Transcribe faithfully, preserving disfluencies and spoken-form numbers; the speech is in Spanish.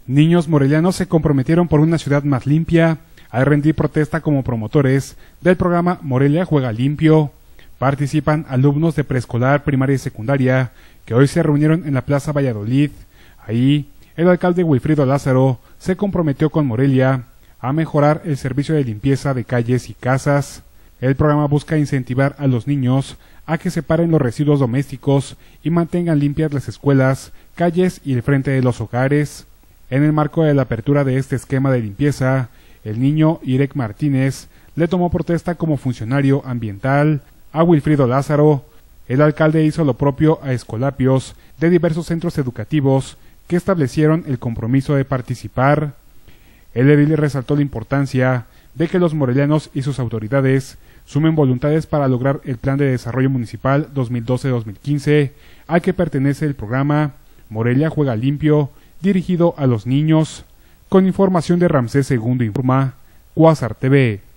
Niños morelianos se comprometieron por una ciudad más limpia al rendir protesta como promotores del programa Morelia Juega Limpio. Participan alumnos de preescolar, primaria y secundaria que hoy se reunieron en la Plaza Valladolid. Ahí, el alcalde Wilfrido Lázaro se comprometió con Morelia a mejorar el servicio de limpieza de calles y casas. El programa busca incentivar a los niños a que separen los residuos domésticos y mantengan limpias las escuelas, calles y el frente de los hogares. En el marco de la apertura de este esquema de limpieza, el niño Irek Martínez le tomó protesta como funcionario ambiental a Wilfrido Lázaro. El alcalde hizo lo propio a escolapios de diversos centros educativos que establecieron el compromiso de participar. El edil resaltó la importancia de que los morelianos y sus autoridades sumen voluntades para lograr el Plan de Desarrollo Municipal dos mil doce a dos mil quince, al que pertenece el programa Morelia Juega Limpio, dirigido a los niños. Con información de Ramsés segundo Informa, Cuásar T V.